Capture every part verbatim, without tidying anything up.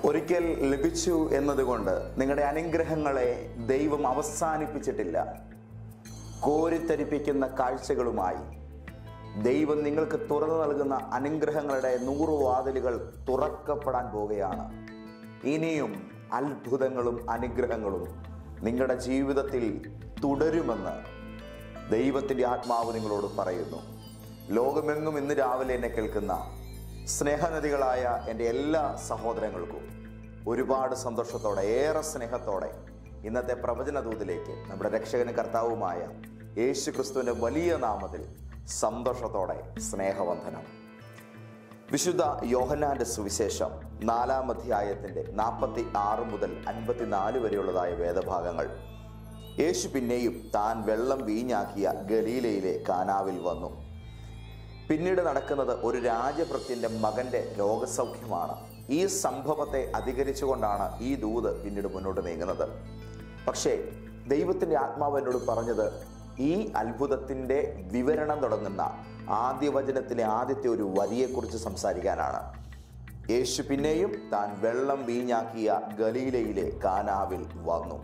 ഒരിക്കൽ ലഭിച്ചു എന്നതുകൊണ്ട് നിങ്ങളുടെ അനുഗ്രഹങ്ങളെ ദൈവം അവസാനിപ്പിച്ചിട്ടില്ല. കോരിത്തരിപ്പിക്കുന്ന കാഴ്ചകളുമായി ദൈവം നിങ്ങൾക്ക് തുറന്നു നൽകുന്ന അനുഗ്രഹങ്ങളുടെ നൂറ് വാതിലുകൾ തുറക്കപ്പെടാൻ പോവുകയാണ്. ഇനിയും അത്ഭുതങ്ങളും അനുഗ്രഹങ്ങളും നിങ്ങളുടെ ജീവിതത്തിൽ തുടരുമെന്ന് ദൈവത്തിൻ്റെ ആത്മാവ് നിങ്ങളോട് പറയുന്നു. ലോകമെങ്ങും ഇന്ന് രാവിലെ എന്നെ കേൾക്കുന്ന സ്നേഹനദികളായ എൻ്റെ എല്ലാ സഹോദരങ്ങൾക്കും ഒരുപാട് സന്തോഷത്തോടെ, ഏറെ സ്നേഹത്തോടെ ഇന്നത്തെ പ്രവചന ദൂതിലേക്ക് നമ്മുടെ രക്ഷകനും കർത്താവുമായ യേശു ക്രിസ്തുവിൻ്റെ വലിയ നാമത്തിൽ സന്തോഷത്തോടെ സ്നേഹവന്ദനം. വിശുദ്ധ യോഹന്നാന്റെ സുവിശേഷം നാലാം അധ്യായത്തിൻ്റെ നാൽപ്പത്തി ആറ് മുതൽ അൻപത്തിനാല് വരെയുള്ളതായ വേദഭാഗങ്ങൾ. യേശു പിന്നെയും താൻ വെള്ളം വീഞ്ഞാക്കിയ ഗലീലയിലെ കാനാവിൽ വന്നു. പിന്നീട് നടക്കുന്നത് ഒരു രാജഭൃത്യൻ്റെ മകൻ്റെ രോഗസൗഖ്യമാണ്. ഈ സംഭവത്തെ അധികരിച്ചുകൊണ്ടാണ് ഈ ദൂത് പിന്നീട് മുന്നോട്ട് നീങ്ങുന്നത്. പക്ഷേ ദൈവത്തിൻ്റെ ആത്മാവ് എന്നോട് പറഞ്ഞത് ഈ അത്ഭുതത്തിൻ്റെ വിവരണം തുടങ്ങുന്ന ആദ്യ വചനത്തിലെ ആദ്യത്തെ ഒരു വരിയെക്കുറിച്ച് സംസാരിക്കാനാണ്. യേശു പിന്നെയും താൻ വെള്ളം വീഞ്ഞാക്കിയ ഗലീലയിലെ കാനാവിൽ വന്നു.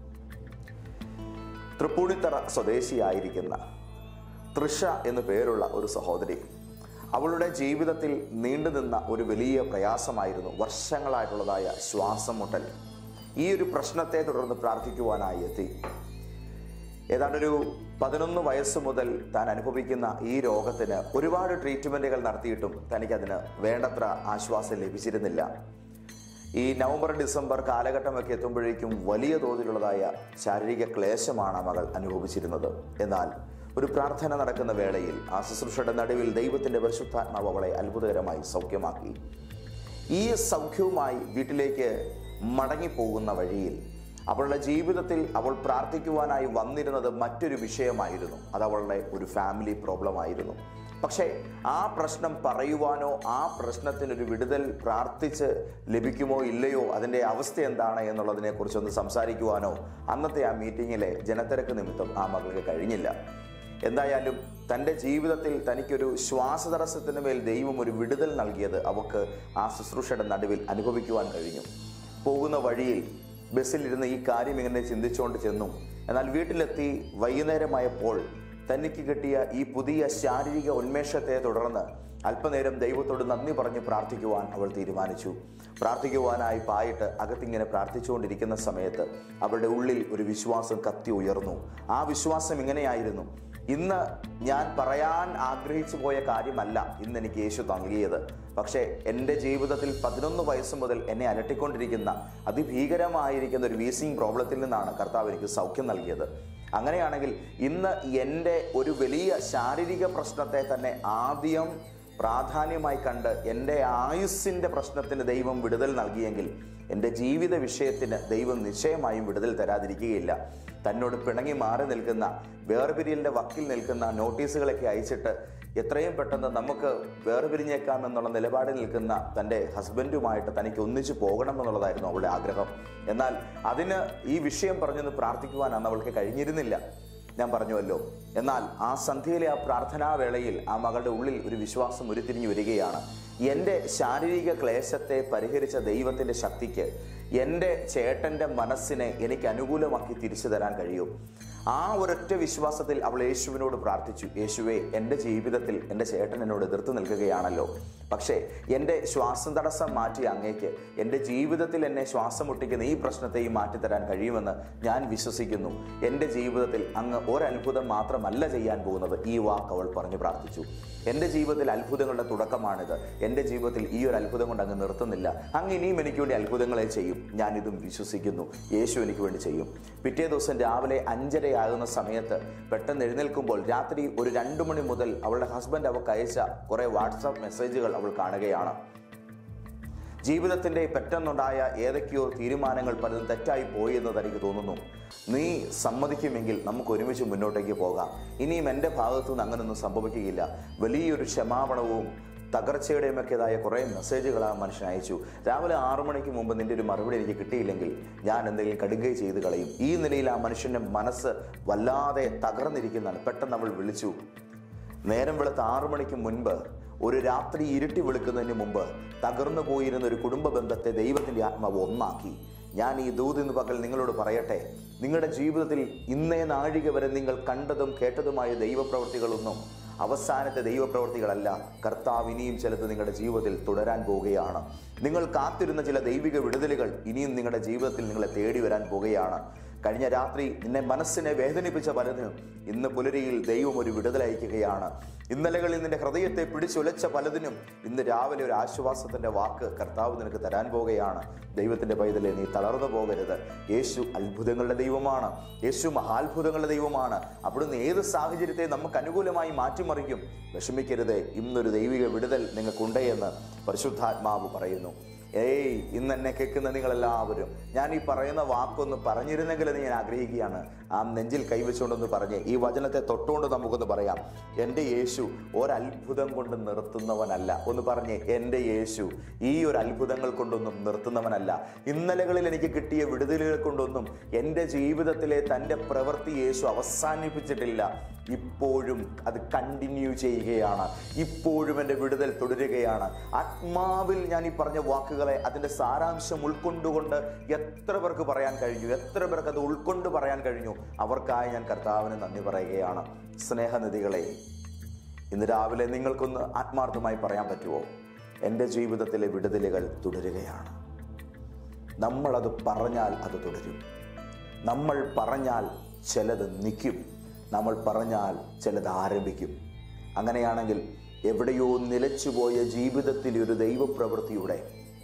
തൃപ്പൂണിത്തറ സ്വദേശിയായിരിക്കുന്ന തൃഷ എന്നു പേരുള്ള ഒരു സഹോദരി, അവളുടെ ജീവിതത്തിൽ നീണ്ടുനിന്ന ഒരു വലിയ പ്രയാസമായിരുന്നു വർഷങ്ങളായിട്ടുള്ളതായ ശ്വാസം മുട്ടൽ. ഈ ഒരു പ്രശ്നത്തെ തുടർന്ന് പ്രാർത്ഥിക്കുവാനായി എത്തി. ഏതാണ്ടൊരു പതിനൊന്ന് വയസ്സ് മുതൽ താൻ അനുഭവിക്കുന്ന ഈ രോഗത്തിന് ഒരുപാട് ട്രീറ്റ്മെൻറ്റുകൾ നടത്തിയിട്ടും തനിക്കതിന് വേണ്ടത്ര ആശ്വാസം ലഭിച്ചിരുന്നില്ല. ഈ നവംബർ ഡിസംബർ കാലഘട്ടമൊക്കെ എത്തുമ്പോഴേക്കും വലിയ തോതിലുള്ളതായ ശാരീരിക ക്ലേശമാണ് മകൾ അനുഭവിച്ചിരുന്നത്. എന്നാൽ ഒരു പ്രാർത്ഥന നടക്കുന്ന വേളയിൽ ആ ശുശ്രൂഷയുടെ നടുവിൽ ദൈവത്തിൻ്റെ പരിശുദ്ധാത്മാവ് അവളെ അത്ഭുതകരമായി സൗഖ്യമാക്കി. ഈ സൗഖ്യവുമായി വീട്ടിലേക്ക് മടങ്ങിപ്പോകുന്ന വഴിയിൽ അവളുടെ ജീവിതത്തിൽ അവൾ പ്രാർത്ഥിക്കുവാനായി വന്നിരുന്നത് മറ്റൊരു വിഷയമായിരുന്നു. അത് അവളുടെ ഒരു ഫാമിലി പ്രോബ്ലം ആയിരുന്നു. പക്ഷേ ആ പ്രശ്നം പറയുവാനോ ആ പ്രശ്നത്തിനൊരു വിടുതൽ പ്രാർത്ഥിച്ച് ലഭിക്കുമോ ഇല്ലയോ, അതിൻ്റെ അവസ്ഥ എന്താണ് എന്നുള്ളതിനെക്കുറിച്ചൊന്ന് സംസാരിക്കുവാനോ അന്നത്തെ ആ മീറ്റിങ്ങിലെ ജനത്തിരക്ക് നിമിത്തം ആ മകൾക്ക് കഴിഞ്ഞില്ല. എന്തായാലും തൻ്റെ ജീവിതത്തിൽ തനിക്കൊരു ശ്വാസതടസ്സത്തിന് മേൽ ദൈവം ഒരു വിടുതൽ നൽകിയത് അവൾക്ക് ആ ശുശ്രൂഷയുടെ നടുവിൽ അനുഭവിക്കുവാൻ കഴിഞ്ഞു. പോകുന്ന വഴിയിൽ ബസ്സിലിരുന്ന് ഈ കാര്യം ഇങ്ങനെ ചിന്തിച്ചുകൊണ്ട് ചെന്നു. എന്നാൽ വീട്ടിലെത്തി വൈകുന്നേരമായപ്പോൾ തനിക്ക് കിട്ടിയ ഈ പുതിയ ശാരീരിക ഉന്മേഷത്തെ തുടർന്ന് അല്പനേരം ദൈവത്തോട് നന്ദി പറഞ്ഞ് പ്രാർത്ഥിക്കുവാൻ അവൾ തീരുമാനിച്ചു. പ്രാർത്ഥിക്കുവാനായി പായിട്ട് അകത്തിങ്ങനെ പ്രാർത്ഥിച്ചുകൊണ്ടിരിക്കുന്ന സമയത്ത് അവളുടെ ഉള്ളിൽ ഒരു വിശ്വാസം കത്തി ഉയർന്നു. ആ വിശ്വാസം ഇങ്ങനെയായിരുന്നു: ഇന്ന് ഞാൻ പറയാൻ ആഗ്രഹിച്ചു പോയ കാര്യമല്ല ഇന്ന് എനിക്ക് യേശു നൽകിയത്. പക്ഷേ എൻ്റെ ജീവിതത്തിൽ പതിനൊന്ന് വയസ്സ് മുതൽ എന്നെ അലട്ടിക്കൊണ്ടിരിക്കുന്ന അതിഭീകരമായിരിക്കുന്ന ഒരു വീസിങ് പ്രോബ്ലത്തിൽ നിന്നാണ് കർത്താവ് എനിക്ക് സൗഖ്യം നൽകിയത്. അങ്ങനെയാണെങ്കിൽ ഇന്ന് എൻ്റെ ഒരു വലിയ ശാരീരിക പ്രശ്നത്തെ തന്നെ ആദ്യം പ്രാധാന്യമായി കണ്ട് എൻ്റെ ആയുസ്സിൻ്റെ പ്രശ്നത്തിന് ദൈവം വിടുതൽ നൽകിയെങ്കിൽ എൻ്റെ ജീവിത വിഷയത്തിന് ദൈവം നിശ്ചയമായും വിടുതൽ തരാതിരിക്കുകയില്ല. തന്നോട് പിണങ്ങി മാറി നിൽക്കുന്ന, വേർപിരിയലിൻ്റെ വക്കിൽ നിൽക്കുന്ന നോട്ടീസുകളൊക്കെ അയച്ചിട്ട് എത്രയും പെട്ടെന്ന് നമുക്ക് വേർപിരിഞ്ഞേക്കാം എന്നുള്ള നിലപാടിൽ നിൽക്കുന്ന തൻ്റെ ഹസ്ബൻഡുമായിട്ട് തനിക്ക് ഒന്നിച്ചു പോകണമെന്നുള്ളതായിരുന്നു അവളുടെ ആഗ്രഹം. എന്നാൽ അതിന് ഈ വിഷയം പറഞ്ഞൊന്ന് പ്രാർത്ഥിക്കുവാൻ അന്ന് അവൾക്ക് കഴിഞ്ഞിരുന്നില്ല, ഞാൻ പറഞ്ഞുവല്ലോ. എന്നാൽ ആ സന്ധ്യയിലെ ആ പ്രാർത്ഥനാവേളയിൽ ആ മകളുടെ ഉള്ളിൽ ഒരു വിശ്വാസം ഉരുത്തിരിഞ്ഞു വരികയാണ്: എൻ്റെ ശാരീരിക ക്ലേശത്തെ പരിഹരിച്ച ദൈവത്തിൻ്റെ ശക്തിക്ക് എൻ്റെ ചേട്ടൻ്റെ മനസ്സിനെ എനിക്ക് അനുകൂലമാക്കി തിരിച്ചു തരാൻ കഴിയും. ആ ഒരൊറ്റ വിശ്വാസത്തിൽ അവൾ യേശുവിനോട് പ്രാർത്ഥിച്ചു: യേശുവേ, എൻ്റെ ജീവിതത്തിൽ എൻ്റെ ചേട്ടൻ എന്നോട് എതിർത്ത് നിൽക്കുകയാണല്ലോ, പക്ഷേ എൻ്റെ ശ്വാസം തടസ്സം മാറ്റി അങ്ങേക്ക് എൻ്റെ ജീവിതത്തിൽ എന്നെ ശ്വാസം മുട്ടിക്കുന്ന ഈ പ്രശ്നത്തെയും മാറ്റിത്തരാൻ കഴിയുമെന്ന് ഞാൻ വിശ്വസിക്കുന്നു. എൻ്റെ ജീവിതത്തിൽ അങ്ങ് ഒരത്ഭുതം മാത്രമല്ല ചെയ്യാൻ പോകുന്നത്. ഈ വാക്ക് അവൾ പറഞ്ഞു പ്രാർത്ഥിച്ചു. എൻ്റെ ജീവിതത്തിൽ അത്ഭുതങ്ങളുടെ തുടക്കമാണിത്. എൻ്റെ ജീവിതത്തിൽ ഈ ഒരു അത്ഭുതം കൊണ്ട് അങ്ങ് നിർത്തുന്നില്ല. അങ്ങ് ഇനിയും എനിക്ക് വേണ്ടി അത്ഭുതങ്ങളെ ചെയ്യും. ഞാനിതും വിശ്വസിക്കുന്നു. യേശു എനിക്ക് വേണ്ടി ചെയ്യും. പിറ്റേ ദിവസം രാവിലെ അഞ്ചരയാകുന്ന സമയത്ത് പെട്ടെന്ന് എഴുന്നേൽക്കുമ്പോൾ രാത്രി ഒരു രണ്ടു മണി മുതൽ അവളുടെ ഹസ്ബൻഡ് അവൾക്ക് അയച്ച കുറേ വാട്സാപ്പ് മെസ്സേജുകൾ അവൾ കാണുകയാണ്. ജീവിതത്തിൻ്റെ പെട്ടെന്നുണ്ടായ ഏതൊക്കെയോ തീരുമാനങ്ങൾ പലതും തെറ്റായി പോയി എന്ന് തനിക്ക് തോന്നുന്നു. നീ സമ്മതിക്കുമെങ്കിൽ നമുക്ക് ഒരുമിച്ച് മുന്നോട്ടേക്ക് പോകാം. ഇനിയും എൻ്റെ ഭാഗത്തു നിന്ന് അങ്ങനെയൊന്നും സംഭവിക്കുകയില്ല. വലിയൊരു ക്ഷമാപണവും തകർച്ചയുടെയുമൊക്കെതായ കുറേ മെസ്സേജുകൾ ആ മനുഷ്യൻ അയച്ചു. രാവിലെ ആറു മണിക്ക് മുമ്പ് നിൻ്റെ ഒരു മറുപടി എനിക്ക് കിട്ടിയില്ലെങ്കിൽ ഞാൻ എന്തെങ്കിലും കടുകൈ ചെയ്ത് കളയും. ഈ നിലയിൽ ആ മനുഷ്യൻ്റെ മനസ്സ് വല്ലാതെ തകർന്നിരിക്കുന്നതാണ്. പെട്ടെന്ന് അവൾ വിളിച്ചു. നേരം വെളുത്ത് ആറു മണിക്ക് മുൻപ് ഒരു രാത്രി ഇരുട്ടി വെളുക്കുന്നതിന് മുമ്പ് തകർന്നു പോയിരുന്ന ഒരു കുടുംബ ബന്ധത്തെ ദൈവത്തിൻ്റെ ആത്മാവ് ഒന്നാക്കി. ഞാൻ ഈ ദൂത് ഇന്ന് പകൽ നിങ്ങളോട് പറയട്ടെ, നിങ്ങളുടെ ജീവിതത്തിൽ ഇന്നേ നാഴിക വരെ നിങ്ങൾ കണ്ടതും കേട്ടതുമായ ദൈവപ്രവൃത്തികളൊന്നും അവസാനത്തെ ദൈവപ്രവൃത്തികളല്ല. കർത്താവ് ഇനിയും ചിലത് നിങ്ങളുടെ ജീവിതത്തിൽ തുടരാൻ പോവുകയാണ്. നിങ്ങൾ കാത്തിരുന്ന ചില ദൈവിക വിടുതലുകൾ ഇനിയും നിങ്ങളുടെ ജീവിതത്തിൽ നിങ്ങളെ തേടി വരാൻ പോവുകയാണ്. കഴിഞ്ഞ രാത്രി നിന്നെ മനസ്സിനെ വേദനിപ്പിച്ച പലതിനും ഇന്ന് പുലരിയിൽ ദൈവം ഒരു വിടുതലയക്കുകയാണ്. ഇന്നലകളിൽ നിന്റെ ഹൃദയത്തെ പിടിച്ചുലച്ച പലതിനും ഇന്ന് രാവിലെ ഒരു ആശ്വാസത്തിൻ്റെ വാക്ക് കർത്താവ് നിനക്ക് തരാൻ പോവുകയാണ്. ദൈവത്തിൻ്റെ പൈതലെ, നീ തളർന്നു പോകരുത്. യേശു അത്ഭുതങ്ങളുടെ ദൈവമാണ്. യേശു മഹാത്ഭുതങ്ങളുടെ ദൈവമാണ്. അവിടുന്ന് ഏത് സാഹചര്യത്തെ നമുക്ക് അനുകൂലമായി മാറ്റിമറിക്കും. വിഷമിക്കരുത്, ഇന്നൊരു ദൈവിക വിടുതൽ നിങ്ങൾക്കുണ്ട് എന്ന് പരിശുദ്ധാത്മാവ് പറയുന്നു. ഏയ് ഇന്ന് എന്നെ കേൾക്കുന്ന നിങ്ങളെല്ലാവരും, ഞാൻ ഈ പറയുന്ന വാക്കൊന്ന് പറഞ്ഞിരുന്നെങ്കിലെന്ന് ഞാൻ ആഗ്രഹിക്കുകയാണ്. ആ നെഞ്ചിൽ കൈവച്ചുകൊണ്ടൊന്ന് പറഞ്ഞ് ഈ വചനത്തെ തൊട്ടുകൊണ്ട് നമുക്കൊന്ന് പറയാം, എൻ്റെ യേശു ഒരത്ഭുതം കൊണ്ട് നിർത്തുന്നവനല്ല. ഒന്ന് പറഞ്ഞേ, എൻ്റെ യേശു ഈ ഒരു അത്ഭുതങ്ങൾ കൊണ്ടൊന്നും നിർത്തുന്നവനല്ല. ഇന്നലകളിൽ എനിക്ക് കിട്ടിയ വിടുതലുകൾ കൊണ്ടൊന്നും എൻ്റെ ജീവിതത്തിലെ തൻ്റെ പ്രവൃത്തി യേശു അവസാനിപ്പിച്ചിട്ടില്ല. ഇപ്പോഴും അത് കണ്ടിന്യൂ ചെയ്യുകയാണ്. ഇപ്പോഴും എൻ്റെ വിടുതൽ തുടരുകയാണ്. ആത്മാവിൽ ഞാൻ ഈ പറഞ്ഞ വാക്കുകളെ, അതിൻ്റെ സാരാംശം ഉൾക്കൊണ്ടുകൊണ്ട് എത്ര പേർക്ക് പറയാൻ കഴിഞ്ഞു, എത്ര പേർക്ക് അത് ഉൾക്കൊണ്ട് പറയാൻ കഴിഞ്ഞു, അവർക്കായി ഞാൻ കർത്താവിന് നന്ദി പറയുകയാണ്. സ്നേഹനിധികളെ, ഇന്ന് രാവിലെ നിങ്ങൾക്കൊന്ന് ആത്മാർത്ഥമായി പറയാൻ പറ്റുമോ? എൻ്റെ ജീവിതത്തിലെ വിടുതലുകൾ തുടരുകയാണ്. നമ്മളത് പറഞ്ഞാൽ അത് തുടരും. നമ്മൾ പറഞ്ഞാൽ ചിലത് നിൽക്കും. നമ്മൾ പറഞ്ഞാൽ ചിലത് ആരംഭിക്കും. അങ്ങനെയാണെങ്കിൽ എവിടെയോ നിലച്ചുപോയ ജീവിതത്തിലെ ഒരു ദൈവപ്രവൃത്തിയുടെ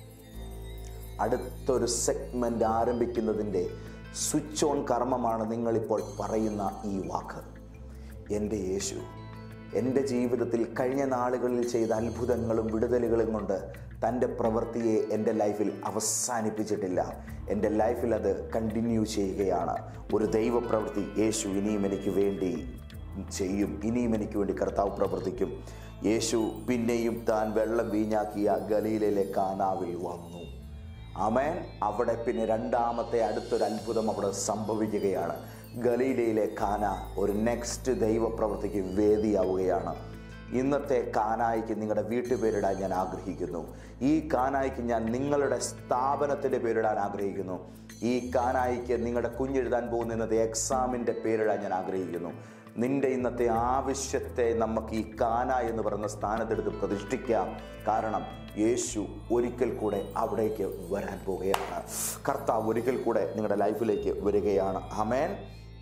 അടുത്തൊരു സെഗ്മെൻ്റ് ആരംഭിക്കുന്നതിൻ്റെ സ്വിച്ച് ഓൺ കർമ്മമാണ് നിങ്ങളിപ്പോൾ പറയുന്ന ഈ വാക്ക്. എൻ്റെ യേശു എൻ്റെ ജീവിതത്തിൽ കഴിഞ്ഞ നാളുകളിൽ ചെയ്ത അത്ഭുതങ്ങളും വിടുതലുകളും കൊണ്ട് തൻ്റെ പ്രവൃത്തിയെ എൻ്റെ ലൈഫിൽ അവസാനിപ്പിച്ചിട്ടില്ല. എൻ്റെ ലൈഫിൽ അത് കണ്ടിന്യൂ ചെയ്യുകയാണ്. ഒരു ദൈവപ്രവൃത്തി യേശു ഇനിയും എനിക്ക് വേണ്ടി ചെയ്യും. ഇനിയും എനിക്ക് വേണ്ടി കർത്താവ് പ്രവർത്തിക്കും. യേശു പിന്നെയും താൻ വെള്ളം വീഞ്ഞാക്കിയ ഗലീലയിലെ കാനാവിൽ വന്നു. ആമേൻ. അവിടെ പിന്നെ രണ്ടാമത്തെ അടുത്തൊരു അത്ഭുതം അവിടെ സംഭവിക്കുകയാണ്. ഗലീലയിലെ കാന ഒരു നെക്സ്റ്റ് ദൈവപ്രവൃത്തിക്ക് വേദിയാവുകയാണ്. ഇന്നത്തെ കാനായിക്ക് നിങ്ങളുടെ വീട്ടുപേരിടാൻ ഞാൻ ആഗ്രഹിക്കുന്നു. ഈ കാനായിക്ക് ഞാൻ നിങ്ങളുടെ സ്ഥാപനത്തിൻ്റെ പേരിടാൻ ആഗ്രഹിക്കുന്നു. ഈ കാനായിക്ക് നിങ്ങളുടെ കുഞ്ഞെഴുതാൻ പോകുന്ന ഇന്നത്തെ എക്സാമിൻ്റെ പേരിടാൻ ഞാൻ ആഗ്രഹിക്കുന്നു. നിന്റെ ഇന്നത്തെ ആവശ്യത്തെ നമുക്ക് ഈ കാന എന്ന് പറയുന്ന സ്ഥാനത്തെടുത്ത് പ്രതിഷ്ഠിക്കാം. കാരണം യേശു ഒരിക്കൽ കൂടെ അവിടേക്ക് വരാൻ പോവുകയാണ്. കർത്താവ് ഒരിക്കൽ കൂടെ നിങ്ങളുടെ ലൈഫിലേക്ക് വരികയാണ്. ആമേൻ.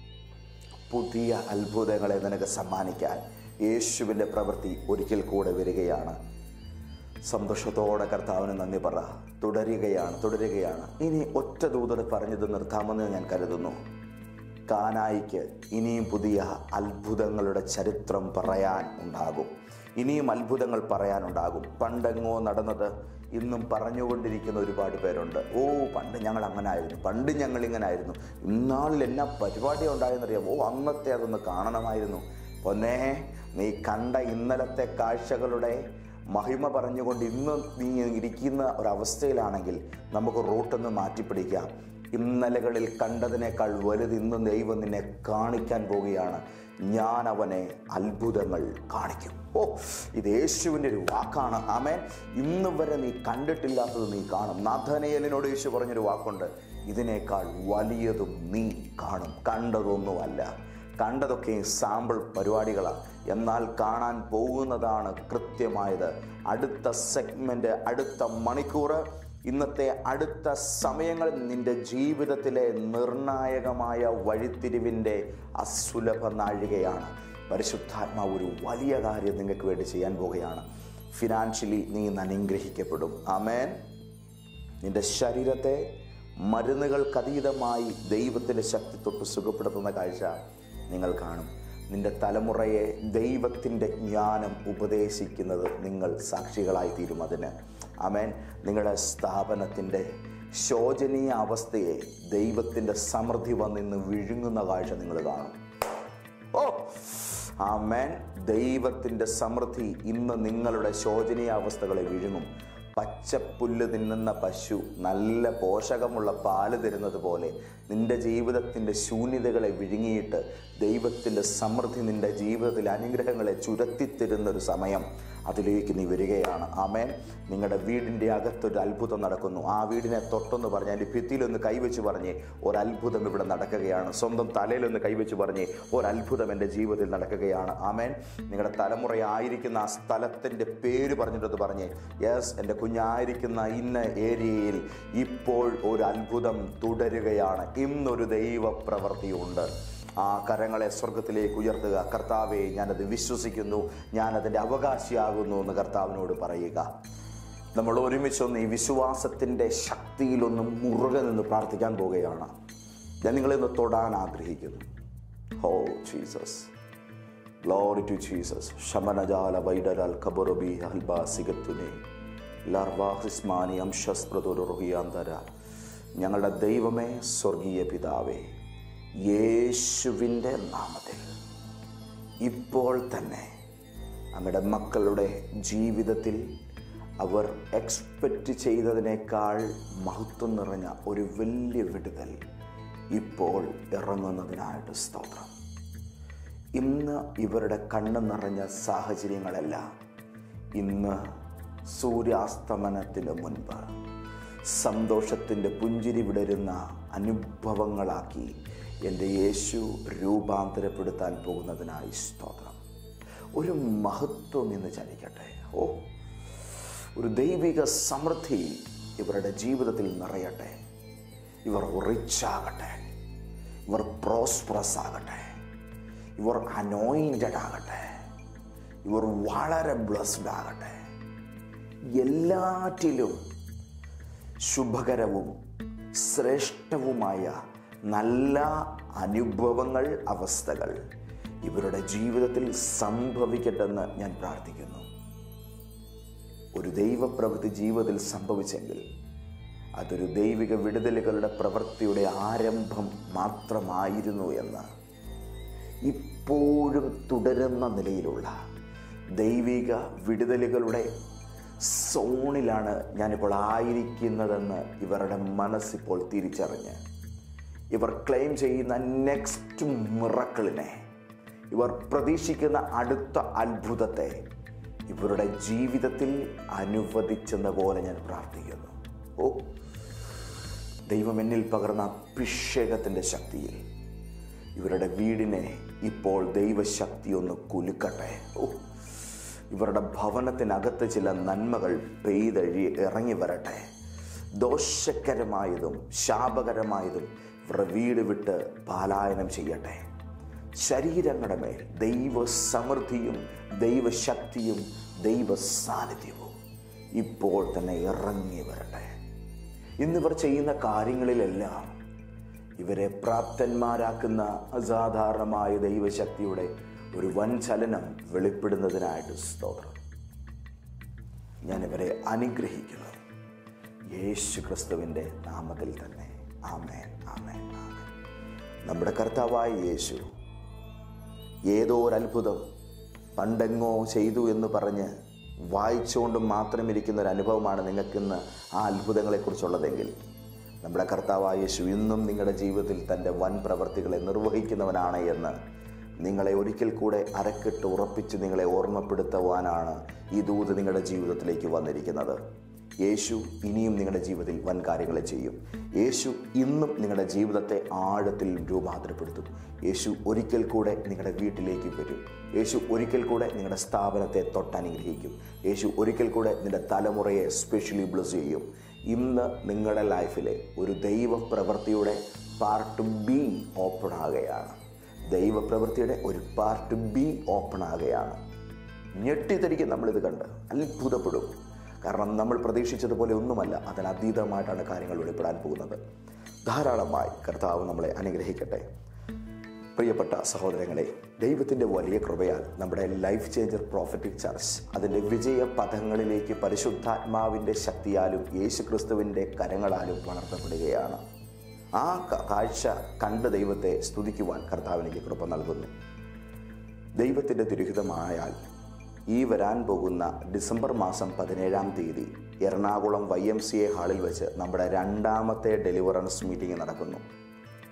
പുതിയ അത്ഭുതങ്ങളെ നിനക്ക് സമ്മാനിക്കാൻ യേശുവിൻ്റെ പ്രവൃത്തി ഒരിക്കൽ കൂടെ വരികയാണ്. സന്തോഷത്തോടെ കർത്താവിന് നന്ദി പറ. തുടരുകയാണ് തുടരുകയാണ് ഇനി ഒറ്റ ദൂതർ പറഞ്ഞത് നിർത്താമെന്ന് ഞാൻ കരുതുന്നു. കാനായിക്ക് ഇനിയും പുതിയ അത്ഭുതങ്ങളുടെ ചരിത്രം പറയാൻ ഉണ്ടാകും. ഇനിയും അത്ഭുതങ്ങൾ പറയാനുണ്ടാകും. പണ്ടെങ്ങോ നടന്നത് ഇന്നും പറഞ്ഞുകൊണ്ടിരിക്കുന്ന ഒരുപാട് പേരുണ്ട്. ഓ പണ്ട് ഞങ്ങൾ അങ്ങനെ ആയിരുന്നു, പണ്ട് ഞങ്ങൾ ഇങ്ങനെ ആയിരുന്നു, ഇന്നാളിൽ എന്നാ പരിപാടി ഉണ്ടായെന്നറിയാം, ഓ അന്നത്തെ അതൊന്ന് കാണണമായിരുന്നു. പൊന്നേ, നീ കണ്ട ഇന്നലത്തെ കാഴ്ചകളുടെ മഹിമ പറഞ്ഞുകൊണ്ട് ഇന്ന് നീ ഇരിക്കുന്ന ഒരവസ്ഥയിലാണെങ്കിൽ നമുക്ക് റൂട്ടൊന്ന് മാറ്റിപ്പിടിക്കാം. ഇന്നലകളിൽ കണ്ടതിനേക്കാൾ വലുത് ഇന്ന് ദൈവം നിന്നെ കാണിക്കാൻ പോവുകയാണ്. ഞാൻ അവനെ അത്ഭുതങ്ങൾ കാണിക്കും. ഓ, ഇത് യേശുവിൻ്റെ ഒരു വാക്കാണ്. ആമേൻ. ഇന്ന് വരെ നീ കണ്ടിട്ടില്ലാത്തത് നീ കാണും. നഥനയേലിനോട് യേശു പറഞ്ഞൊരു വാക്കുണ്ട്, ഇതിനേക്കാൾ വലിയതും നീ കാണും. കണ്ടതൊന്നുമല്ല, കണ്ടതൊക്കെ സാമ്പിൾ പരിപാടികളാണ്. എന്നാൽ കാണാൻ പോകുന്നതാണ് കൃത്യമായത്. അടുത്ത സെഗ്മെൻറ്റ്, അടുത്ത മണിക്കൂർ, ഇന്നത്തെ അടുത്ത സമയങ്ങൾ നിൻ്റെ ജീവിതത്തിലെ നിർണായകമായ വഴിത്തിരിവിൻ്റെ അസുലഭ നാഴികയാണ്. പരിശുദ്ധാത്മാവ് ഒരു വലിയ കാര്യം നിങ്ങൾക്ക് വേണ്ടി ചെയ്യാൻ പോവുകയാണ്. ഫിനാൻഷ്യലി നീ ഇന്ന് അനുഗ്രഹിക്കപ്പെടും. ആമേൻ. നിൻ്റെ ശരീരത്തെ മരുന്നുകൾക്കതീതമായി ദൈവത്തിൻ്റെ ശക്തി തൊട്ട് സുഖപ്പെടുത്തുന്ന കാഴ്ച നിങ്ങൾ കാണും. നിൻ്റെ തലമുറയെ ദൈവത്തിൻ്റെ ജ്ഞാനം ഉപദേശിക്കുന്നത് നിങ്ങൾ സാക്ഷികളായി തീരും. അതിന് ആമേൻ. നിങ്ങളുടെ സ്ഥാപനത്തിൻ്റെ ശോചനീയ അവസ്ഥയെ ദൈവത്തിൻ്റെ സമൃദ്ധി വന്നിന്ന് വിഴുങ്ങുന്ന കാഴ്ച നിങ്ങൾ കാണും. ഓ ആമേൻ. ദൈവത്തിൻ്റെ സമൃദ്ധി ഇന്ന് നിങ്ങളുടെ ശോചനീയ അവസ്ഥകളെ വിഴുങ്ങും. പച്ചപ്പുല്ല് തിന്നുന്ന പശു നല്ല പോഷകമുള്ള പാല് തരുന്നത് പോലെ നിൻ്റെ ജീവിതത്തിൻ്റെ ശൂന്യതകളെ വിഴുങ്ങിയിട്ട് ദൈവത്തിൻ്റെ സമൃദ്ധി നിൻ്റെ ജീവിതത്തിൽ അനുഗ്രഹങ്ങളെ ചുരത്തിത്തരുന്നൊരു സമയം അതിലേക്ക് നീ വരികയാണ്. ആമേൻ. നിങ്ങളുടെ വീടിൻ്റെ അകത്തൊരു അത്ഭുതം നടക്കുന്നു. ആ വീടിനെ തൊട്ടെന്ന് പറഞ്ഞ് അതിൻ്റെ ഭിത്തിയിലൊന്ന് കൈവച്ച് പറഞ്ഞ് ഒരത്ഭുതം ഇവിടെ നടക്കുകയാണ്. സ്വന്തം തലയിലൊന്ന് കൈവച്ച് പറഞ്ഞ് ഒരത്ഭുതം എൻ്റെ ജീവിതത്തിൽ നടക്കുകയാണ്. ആമേൻ. നിങ്ങളുടെ തലമുറയായിരിക്കുന്ന ആ സ്ഥലത്തിൻ്റെ പേര് പറഞ്ഞിട്ടത് പറഞ്ഞ് യെസ്, എൻ്റെ കുഞ്ഞായിരിക്കുന്ന ഇന്ന ഏരിയയിൽ ഇപ്പോൾ ഒരു അത്ഭുതം തുടരുകയാണ്. ഇന്നൊരു ദൈവപ്രവൃത്തിയുണ്ട്. ആ കരങ്ങളെ സ്വർഗത്തിലേക്ക് ഉയർത്തുക. കർത്താവേ, ഞാനത് വിശ്വസിക്കുന്നു, ഞാനതിൻ്റെ അവകാശിയാകുന്നു എന്ന് കർത്താവിനോട് പറയുക. നമ്മൾ ഒരുമിച്ചൊന്ന് ഈ വിശ്വാസത്തിൻ്റെ ശക്തിയിലൊന്ന് മുറുകെ നിന്ന് പ്രാർത്ഥിക്കാൻ പോവുകയാണ്. ഞാൻ നിങ്ങളെന്ന് തൊടാൻ ആഗ്രഹിക്കുന്നു. Oh Jesus, glory to Jesus. ശമനജാല വൈഡലാൽ കബറുബി ഹൽബാ സിഗത്തുനെ ലർവാഹിസ്മാനി അംശസ്പ്രതുറുഹിയാന്തര. ഞങ്ങളുടെ ദൈവമേ, സ്വർഗീയ പിതാവേ, യേശുവിൻ്റെ നാമത്തിൽ ഇപ്പോൾ തന്നെ നമ്മുടെ മക്കളുടെ ജീവിതത്തിൽ അവർ എക്സ്പെക്റ്റ് ചെയ്തതിനേക്കാൾ മഹത്വം നിറഞ്ഞ ഒരു വലിയ വിടുതൽ ഇപ്പോൾ ഇറങ്ങുന്നതിനായിട്ട് സ്തോത്രം. ഇന്ന് ഇവരുടെ കണ്ണ് നിറഞ്ഞ സാഹചര്യങ്ങളല്ല ഇന്ന് സൂര്യാസ്തമനത്തിന് മുൻപ് സന്തോഷത്തിൻ്റെ പുഞ്ചിരി വിടരുന്ന അനുഭവങ്ങളാക്കി എൻ്റെ യേശു രൂപാന്തരപ്പെടുത്താൻ പോകുന്നതിനായി സ്തോത്രം. ഒരു മഹത്വം ഇന്ന് ചലിക്കട്ടെ. ഓ, ഒരു ദൈവിക സമൃദ്ധി ഇവരുടെ ജീവിതത്തിൽ നിറയട്ടെ. ഇവർ റിച്ച് ആകട്ടെ, ഇവർ പ്രോസ്പറസ് ആകട്ടെ, ഇവർ അനോയിൻറ്റഡ് ആകട്ടെ, ഇവർ വളരെ ബ്ലസ്ഡ് ആകട്ടെ. എല്ലാറ്റിലും ശുഭകരവും ശ്രേഷ്ഠവുമായ നല്ല അനുഭവങ്ങൾ, അവസ്ഥകൾ ഇവരുടെ ജീവിതത്തിൽ സംഭവിക്കട്ടെന്ന് ഞാൻ പ്രാർത്ഥിക്കുന്നു. ഒരു ദൈവപ്രവൃത്തി ജീവിതത്തിൽ സംഭവിച്ചെങ്കിൽ അതൊരു ദൈവിക വിടുതലുകളുടെ പ്രവൃത്തിയുടെ ആരംഭം മാത്രമായിരുന്നു എന്ന് ഇപ്പോഴും തുടരുന്ന നിലയിലുള്ള ദൈവിക വിടുതലുകളുടെ സോണിലാണ് ഞാനിപ്പോൾ ആയിരിക്കുന്നതെന്ന് ഇവരുടെ മനസ്സിപ്പോൾ തിരിച്ചറിഞ്ഞ് ഇവർ ക്ലെയിം ചെയ്യുന്ന നെക്സ്റ്റ് മിറക്കിളിനെ, ഇവർ പ്രതീക്ഷിക്കുന്ന അടുത്ത അത്ഭുതത്തെ ഇവരുടെ ജീവിതത്തിൽ അനുവദിച്ചെന്ന പോലെ ഞാൻ പ്രാർത്ഥിക്കുന്നു. ഓ, ദൈവം എന്നിൽ പകർന്ന അഭിഷേകത്തിൻ്റെ ശക്തിയിൽ ഇവരുടെ വീടിനെ ഇപ്പോൾ ദൈവശക്തി ഒന്ന് കുലുക്കട്ടെ. ഓ, ഇവരുടെ ഭവനത്തിനകത്ത് ചില നന്മകൾ പെയ്തഴി ഇറങ്ങി വരട്ടെ. ദോഷകരമായതും ശാപകരമായതും ഇവരുടെ വീട് വിട്ട് പലായനം ചെയ്യട്ടെ. ശരീരങ്ങളുടെ മേൽ ദൈവ സമൃദ്ധിയും ദൈവശക്തിയും ദൈവ സാന്നിധ്യവും ഇപ്പോൾ തന്നെ ഇറങ്ങി വരട്ടെ. ഇന്നിവർ ചെയ്യുന്ന കാര്യങ്ങളിലെല്ലാം ഇവരെ പ്രാപ്തന്മാരാക്കുന്ന അസാധാരണമായ ദൈവശക്തിയുടെ ഒരു വൻ ചലനം വെളിപ്പെടുന്നതിനായിട്ട് സ്തോത്രം. ഞാനിവരെ അനുഗ്രഹിക്കുന്നു യേശു ക്രിസ്തുവിൻ്റെ നാമത്തിൽ തന്നെ. ആമേൻ, ആമേൻ, ആമേൻ. നമ്മുടെ കർത്താവായ യേശു ഏതോ ഒരത്ഭുതം പണ്ടെങ്ങോ ചെയ്തു എന്ന് പറഞ്ഞ് വായിച്ചുകൊണ്ട് മാത്രം ഇരിക്കുന്ന ഒരു അനുഭവമാണ് നിങ്ങൾക്കിന്ന് ആ അത്ഭുതങ്ങളെക്കുറിച്ചുള്ളതെങ്കിൽ, നമ്മുടെ കർത്താവായ യേശു ഇന്നും നിങ്ങളുടെ ജീവിതത്തിൽ തൻ്റെ വൻ പ്രവർത്തികളെ നിർവഹിക്കുന്നവനാണ് എന്ന് നിങ്ങളെ ഒരിക്കൽ കൂടെ അരക്കിട്ട് ഉറപ്പിച്ച് നിങ്ങളെ ഓർമ്മപ്പെടുത്തുവാനാണ് ഈ ദൂത് നിങ്ങളുടെ ജീവിതത്തിലേക്ക് വന്നിരിക്കുന്നത്. യേശു ഇനിയും നിങ്ങളുടെ ജീവിതത്തിൽ വൻ കാര്യങ്ങളെ ചെയ്യും. യേശു ഇന്നും നിങ്ങളുടെ ജീവിതത്തെ ആഴത്തിൽ രൂപാന്തരപ്പെടുത്തും. യേശു ഒരിക്കൽ കൂടെ നിങ്ങളുടെ വീട്ടിലേക്ക് വരും. യേശു ഒരിക്കൽ കൂടെ നിങ്ങളുടെ സ്ഥാപനത്തെ തൊട്ടനുഗ്രഹിക്കും. യേശു ഒരിക്കൽ കൂടെ നിങ്ങളുടെ തലമുറയെ സ്പെഷ്യലി ബ്ലസ് ചെയ്യും. ഇന്ന് നിങ്ങളുടെ ലൈഫിലെ ഒരു ദൈവപ്രവൃത്തിയുടെ പാർട്ട് ബി ഓപ്പൺ ആകുകയാണ്. ദൈവപ്രവൃത്തിയുടെ ഒരു പാർട്ട് ബി ഓപ്പൺ ആകുകയാണ്. ഞെട്ടിത്തരിക്കും നമ്മളിത് കണ്ട് അത്ഭുതപ്പെടും. കാരണം നമ്മൾ പ്രതീക്ഷിച്ചതുപോലെ ഒന്നുമല്ല, അതിനതീതമായിട്ടാണ് കാര്യങ്ങൾ വെളിപ്പെടാൻ പോകുന്നത്. ധാരാളമായി കർത്താവ് നമ്മളെ അനുഗ്രഹിക്കട്ടെ. പ്രിയപ്പെട്ട സഹോദരങ്ങളെ, ദൈവത്തിൻ്റെ വലിയ കൃപയാൽ നമ്മുടെ ലൈഫ് ചേഞ്ചർ പ്രോഫറ്റിക് ചർച്ച് അതിൻ്റെ വിജയ പദങ്ങളിലേക്ക് പരിശുദ്ധാത്മാവിൻ്റെ ശക്തിയാലും യേശു ക്രിസ്തുവിൻ്റെ കരങ്ങളാലും വളർത്തപ്പെടുകയാണ്. ആ കാഴ്ച കണ്ട് ദൈവത്തെ സ്തുതിക്കുവാൻ കർത്താവിലേക്ക് കൃപ നൽകുന്നു. ദൈവത്തിൻ്റെ തിരുഹിതമായാൽ ഈ വരാൻ പോകുന്ന ഡിസംബർ മാസം പതിനേഴാം തീയതി Ernakulam Y M C A ഹാളിൽ വെച്ച് നമ്മുടെ രണ്ടാമത്തെ ഡെലിവറൻസ് മീറ്റിംഗ് നടക്കുന്നു.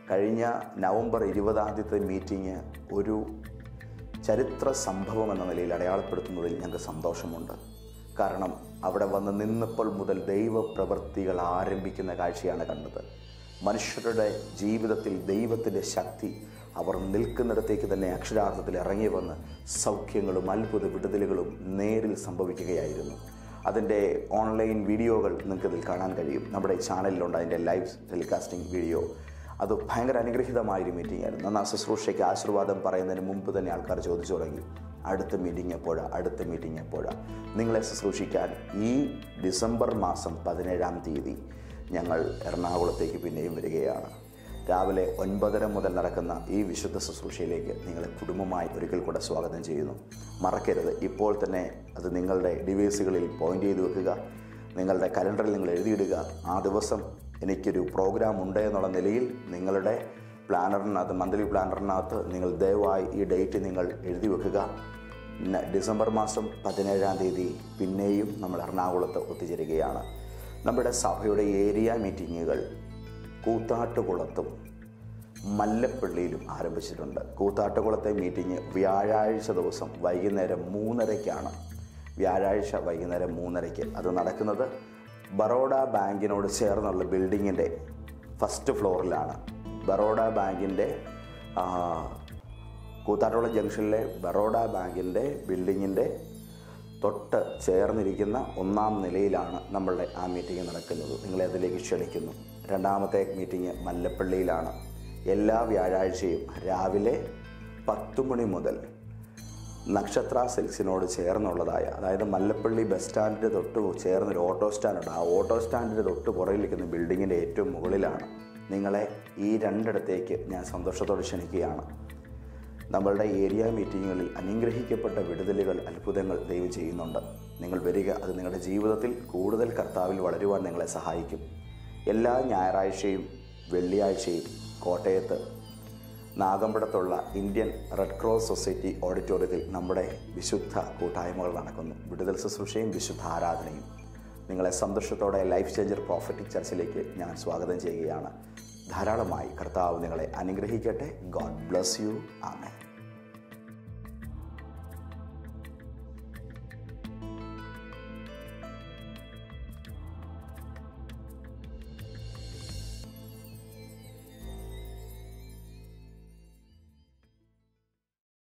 കഴിഞ്ഞ നവംബർ ഇരുപതാം തീയതി മീറ്റിംഗ് ഒരു ചരിത്ര സംഭവം എന്ന നിലയിൽ അടയാളപ്പെടുത്തുന്നതിൽ ഞങ്ങൾക്ക് സന്തോഷമുണ്ട്. കാരണം അവിടെ വന്ന് നിന്നപ്പോൾ മുതൽ ദൈവപ്രവൃത്തികൾ ആരംഭിക്കുന്ന കാഴ്ചയാണ് കണ്ടത്. മനുഷ്യരുടെ ജീവിതത്തിൽ ദൈവത്തിൻ്റെ ശക്തി അവർ നിൽക്കുന്നിടത്തേക്ക് തന്നെ അക്ഷരാർത്ഥത്തിൽ ഇറങ്ങി വന്ന് സൗഖ്യങ്ങളും അത്ഭുത വിടുതലുകളും നേരിൽ സംഭവിക്കുകയായിരുന്നു. അതിൻ്റെ ഓൺലൈൻ വീഡിയോകൾ നിങ്ങൾക്കിതിൽ കാണാൻ കഴിയും. നമ്മുടെ ചാനലിലുണ്ട് അതിൻ്റെ ലൈവ് ടെലികാസ്റ്റിംഗ് വീഡിയോ. അത് ഭയങ്കര അനുഗ്രഹീതമായൊരു മീറ്റിംഗ് ആയിരുന്നു. എന്നാൽ ശുശ്രൂഷയ്ക്ക് ആശീർവാദം പറയുന്നതിന് മുമ്പ് തന്നെ ആൾക്കാർ ചോദിച്ചു തുടങ്ങി, അടുത്ത മീറ്റിംഗ് എപ്പോഴാണ് അടുത്ത മീറ്റിംഗ് എപ്പോഴാണ് നിങ്ങളെ ശുശ്രൂഷിക്കാൻ ഈ ഡിസംബർ മാസം പതിനേഴാം തീയതി ഞങ്ങൾ എറണാകുളത്തേക്ക് പിന്നെയും വരികയാണ്. രാവിലെ ഒൻപതര മുതൽ നടക്കുന്ന ഈ വിശുദ്ധ ശുശ്രൂഷയിലേക്ക് നിങ്ങളെ കുടുംബമായി ഒരിക്കൽ കൂടെ സ്വാഗതം ചെയ്യുന്നു. മറക്കരുത്, ഇപ്പോൾ തന്നെ അത് നിങ്ങളുടെ ഡിവൈസുകളിൽ പോയിൻ്റ് ചെയ്ത് വെക്കുക. നിങ്ങളുടെ കലണ്ടറിൽ നിങ്ങൾ എഴുതിയിടുക. ആ ദിവസം എനിക്കൊരു പ്രോഗ്രാം ഉണ്ട് എന്നുള്ള നിലയിൽ നിങ്ങളുടെ പ്ലാനറിനകത്ത്, മന്ത്ലി പ്ലാനറിനകത്ത് നിങ്ങൾ ദയവായി ഈ ഡേറ്റ് നിങ്ങൾ എഴുതി വെക്കുക. ഡിസംബർ മാസം പതിനേഴാം തീയതി പിന്നെയും നമ്മൾ എറണാകുളത്ത് ഒത്തുചേരുകയാണ്. നമ്മുടെ സഭയുടെ ഏരിയ മീറ്റിങ്ങുകൾ കൂത്താട്ടുകുളത്തും മല്ലപ്പള്ളിയിലും ആരംഭിച്ചിട്ടുണ്ട്. കൂത്താട്ടുകുളത്തെ മീറ്റിംഗ് വ്യാഴാഴ്ച ദിവസം വൈകുന്നേരം മൂന്നരയ്ക്കാണ്. വ്യാഴാഴ്ച വൈകുന്നേരം മൂന്നരയ്ക്ക് അത് നടക്കുന്നത് ബറോഡ ബാങ്കിനോട് ചേർന്നുള്ള ബിൽഡിങ്ങിൻ്റെ ഫസ്റ്റ് ഫ്ലോറിലാണ്. ബറോഡ ബാങ്കിൻ്റെ കൂത്താട്ടുകുളം ജംഗ്ഷനിലെ ബറോഡ ബാങ്കിൻ്റെ ബിൽഡിങ്ങിൻ്റെ തൊട്ട് ചേർന്നിരിക്കുന്ന ഒന്നാം നിലയിലാണ് നമ്മളുടെ ആ മീറ്റിംഗ് നടക്കുന്നത്. നിങ്ങളെ അതിലേക്ക് ക്ഷണിക്കുന്നു. രണ്ടാമത്തെ മീറ്റിംഗ് മല്ലപ്പള്ളിയിലാണ്. എല്ലാ വ്യാഴാഴ്ചയും രാവിലെ പത്ത് മണി മുതൽ നക്ഷത്ര സിൽക്സിനോട് ചേർന്നുള്ളതായ, അതായത് മല്ലപ്പള്ളി ബസ് സ്റ്റാൻഡിൻ്റെ തൊട്ട് ചേർന്നൊരു ഓട്ടോ സ്റ്റാൻഡുണ്ട്. ആ ഓട്ടോ സ്റ്റാൻഡിൻ്റെ തൊട്ട് പുറകിലിരിക്കുന്ന ബിൽഡിങ്ങിൻ്റെ ഏറ്റവും മുകളിലാണ്. നിങ്ങളെ ഈ രണ്ടിടത്തേക്ക് ഞാൻ സന്തോഷത്തോടെ ക്ഷണിക്കുകയാണ്. നമ്മളുടെ ഏരിയ മീറ്റിങ്ങുകളിൽ അനുഗ്രഹിക്കപ്പെട്ട വിടുതലുകൾ, അത്ഭുതങ്ങൾ ദൈവം ചെയ്യുന്നുണ്ട്. നിങ്ങൾ വരിക. അത് നിങ്ങളുടെ ജീവിതത്തിൽ കൂടുതൽ കർത്താവിൽ വളരുവാൻ നിങ്ങളെ സഹായിക്കും. എല്ലാ ഞായറാഴ്ചയും വെള്ളിയാഴ്ചയും കോട്ടയത്ത് നാഗമ്പടത്തുള്ള ഇന്ത്യൻ റെഡ് ക്രോസ് സൊസൈറ്റി ഓഡിറ്റോറിയത്തിൽ നമ്മുടെ വിശുദ്ധ കൂട്ടായ്മകൾ നടക്കുന്നു. വിടുതൽ ശുശ്രൂഷയും വിശുദ്ധ ആരാധനയും. നിങ്ങളെ സന്തോഷത്തോടെ ലൈഫ് ചേഞ്ചർ പ്രോഫറ്റിക് ചർച്ചിലേക്ക് ഞാൻ സ്വാഗതം ചെയ്യുകയാണ്. ധാരാളമായി കർത്താവ് നിങ്ങളെ അനുഗ്രഹിക്കട്ടെ. God bless you. ആമേൻ.